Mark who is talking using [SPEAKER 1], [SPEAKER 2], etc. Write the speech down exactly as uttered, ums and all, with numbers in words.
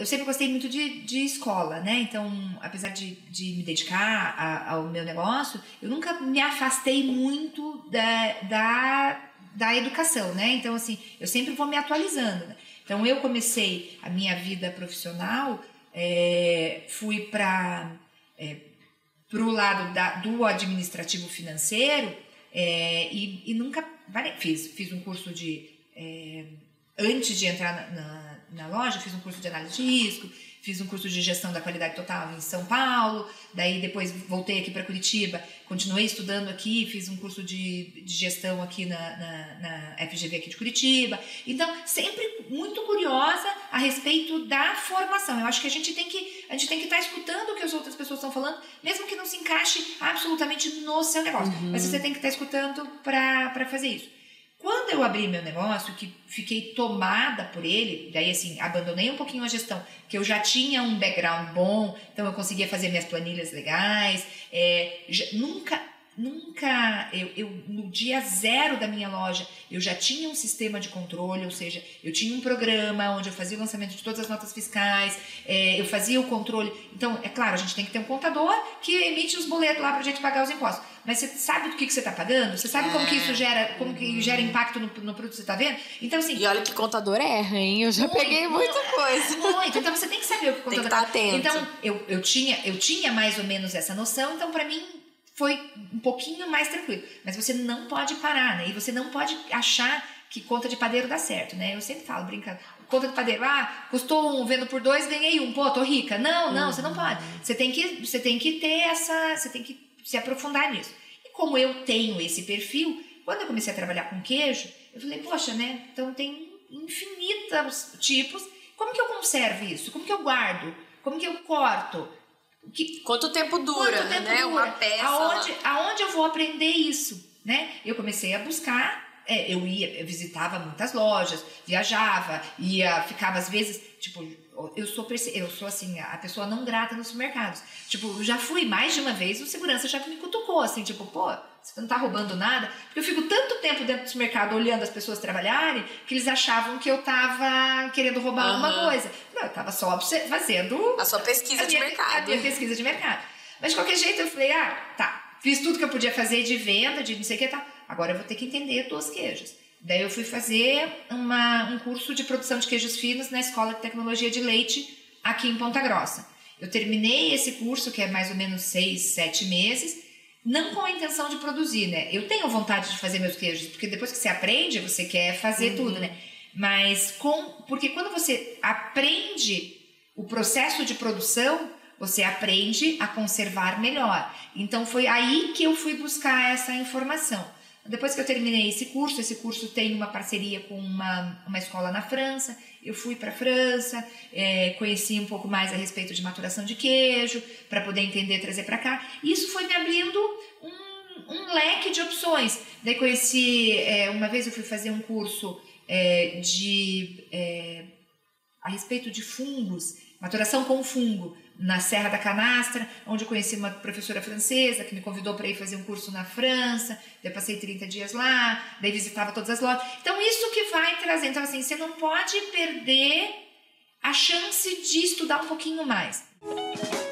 [SPEAKER 1] eu sempre gostei muito de, de escola, né? Então, apesar de, de me dedicar a, ao meu negócio, eu nunca me afastei muito da, da, da educação, né? Então, assim, eu sempre vou me atualizando, né? Então, eu comecei a minha vida profissional, é, fui para é, o lado da, do administrativo financeiro é, e, e nunca fiz, fiz um curso de... É, antes de entrar na, na, na loja, fiz um curso de análise de risco, fiz um curso de gestão da qualidade total em São Paulo, daí depois voltei aqui para Curitiba, continuei estudando aqui, fiz um curso de, de gestão aqui na, na, na F G V aqui de Curitiba. Então, sempre muito curiosa a respeito da formação. Eu acho que a gente tem que a gente tem que estar escutando o que as outras pessoas estão falando, mesmo que não se encaixe absolutamente no seu negócio. Uhum. Mas você tem que estar escutando para fazer isso. Quando eu abri meu negócio, que fiquei tomada por ele, daí assim, abandonei um pouquinho a gestão, que eu já tinha um background bom, então eu conseguia fazer minhas planilhas legais, é, já, nunca, nunca, eu, eu, no dia zero da minha loja, eu já tinha um sistema de controle, ou seja, eu tinha um programa onde eu fazia o lançamento de todas as notas fiscais, é, eu fazia o controle, então, é claro, a gente tem que ter um contador que emite os boletos lá pra gente pagar os impostos. Mas você sabe do que, que você está pagando? Você sabe é. como que isso gera, como que gera impacto no, no produto que você está vendo? Então, assim...
[SPEAKER 2] E olha que contador erra, hein? Eu já muito, peguei muita muito, coisa.
[SPEAKER 1] Muito. Então, você tem que saber o que o contador...
[SPEAKER 2] Tem que estar atento.
[SPEAKER 1] Então, eu, eu, tinha, eu tinha mais ou menos essa noção, então, para mim, foi um pouquinho mais tranquilo. Mas você não pode parar, né? E você não pode achar que conta de padeiro dá certo, né? Eu sempre falo, brincando, conta de padeiro, ah, custou um, vendo por dois, ganhei um, pô, tô rica. Não, não, uhum. você não pode. Você tem que, você tem que ter essa... Você tem que se aprofundar nisso. E como eu tenho esse perfil, quando eu comecei a trabalhar com queijo, eu falei, poxa, né? Então tem infinitos tipos. Como que eu conservo isso? Como que eu guardo? Como que eu corto? Que,
[SPEAKER 2] quanto tempo dura,
[SPEAKER 1] quanto tempo
[SPEAKER 2] né?
[SPEAKER 1] Dura?
[SPEAKER 2] Uma peça.
[SPEAKER 1] Aonde, aonde eu vou aprender isso, né? Eu comecei a buscar. É, eu ia, eu visitava muitas lojas, viajava, ia, ficava às vezes, tipo, eu sou, eu sou assim, a pessoa não grata nos supermercados. Tipo, já fui mais de uma vez, o segurança já me cutucou, assim, tipo, pô, você não tá roubando nada? Porque eu fico tanto tempo dentro do supermercado olhando as pessoas trabalharem, que eles achavam que eu tava querendo roubar uhum. alguma coisa. Não, eu tava só fazendo...
[SPEAKER 2] A sua pesquisa
[SPEAKER 1] a minha,
[SPEAKER 2] de mercado.
[SPEAKER 1] A minha pesquisa de mercado. Mas de qualquer jeito eu falei, ah, tá, fiz tudo que eu podia fazer de venda, de não sei o que, tá. Agora eu vou ter que entender dos queijos. Daí eu fui fazer uma, um curso de produção de queijos finos na Escola de Tecnologia de Leite aqui em Ponta Grossa. Eu terminei esse curso, que é mais ou menos seis, sete meses, não com a intenção de produzir, né? Eu tenho vontade de fazer meus queijos, porque depois que você aprende, você quer fazer uhum. tudo, né? Mas com... Porque quando você aprende o processo de produção, você aprende a conservar melhor. Então, foi aí que eu fui buscar essa informação. Depois que eu terminei esse curso, esse curso tem uma parceria com uma, uma escola na França, eu fui para a França, é, conheci um pouco mais a respeito de maturação de queijo, para poder entender e trazer para cá. Isso foi me abrindo um, um leque de opções. Daí conheci, é, uma vez eu fui fazer um curso é, de, é, a respeito de fungos, maturação com fungo, na Serra da Canastra, onde eu conheci uma professora francesa que me convidou para ir fazer um curso na França. Daí eu passei trinta dias lá, daí visitava todas as lojas. Então, isso que vai trazendo. Então, assim, você não pode perder a chance de estudar um pouquinho mais.